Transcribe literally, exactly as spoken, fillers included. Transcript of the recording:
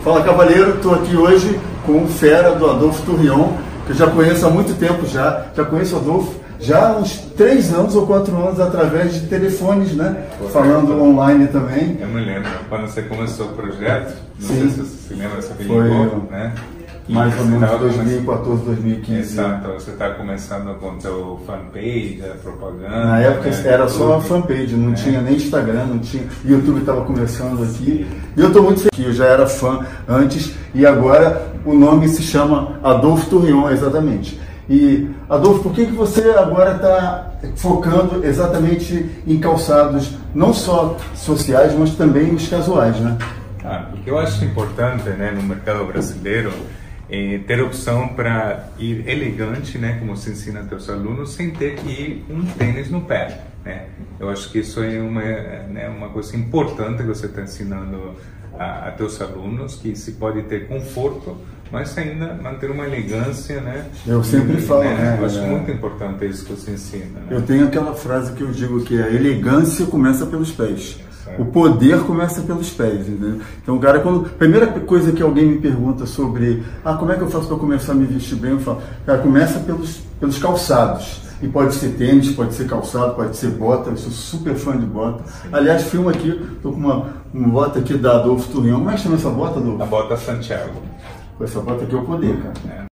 Fala, Cavaleiro, estou aqui hoje com o fera do Adolfo Turrion, que eu já conheço há muito tempo já, já conheço o Adolfo já há uns três anos ou quatro anos através de telefones, né? Correto. Falando online também. Eu me lembro, quando você começou o projeto, não Sim. sei se você se lembra, você veio Foi, igual, né? Mais ou menos dois mil e quatorze, dois mil e quinze. Exato, você está começando com o teu fanpage, a propaganda. Na época né? era só a fanpage, não é. tinha nem Instagram, não tinha. YouTube estava começando aqui. E eu estou muito feliz, eu já era fã antes e agora o nome se chama Adolfo Turrion, exatamente. E Adolfo, por que, que você agora está focando exatamente em calçados não só sociais, mas também os casuais, né? Ah, porque eu acho importante, né, no mercado brasileiro, é, ter opção para ir elegante, né, como se ensina aos seus alunos, sem ter que ir com um tênis no pé, né? Eu acho que isso é uma, né, uma coisa importante que você está ensinando a, a teus alunos, que se pode ter conforto, mas ainda manter uma elegância, né? Eu sempre e, falo, né? né? Eu acho é... muito importante isso que você ensina, né? Eu tenho aquela frase que eu digo que a elegância começa pelos pés. Certo. O poder começa pelos pés, entendeu? Então, o cara, quando... Primeira coisa que alguém me pergunta sobre ah, como é que eu faço para começar a me vestir bem, eu falo, cara, começa pelos, pelos calçados. E pode ser tênis, pode ser calçado, pode ser bota, eu sou super fã de bota. Sim. Aliás, filma aqui, tô com uma, uma bota aqui da Adolfo Turrion. Como é que chama essa bota, Adolfo? A bota Santiago. Com essa bota aqui é o poder, cara. É.